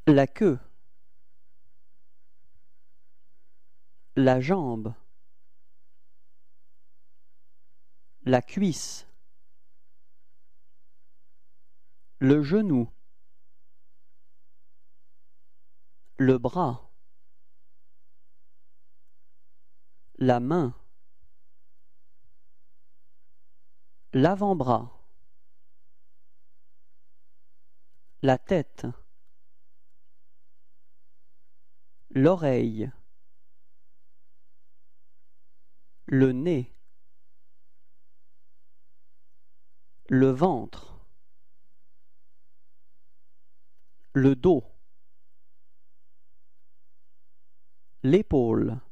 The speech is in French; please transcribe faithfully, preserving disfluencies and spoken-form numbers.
La queue, la jambe, la cuisse, le genou, le bras, la main, l'avant-bras, la tête, l'oreille, le nez, le ventre, le dos, l'épaule,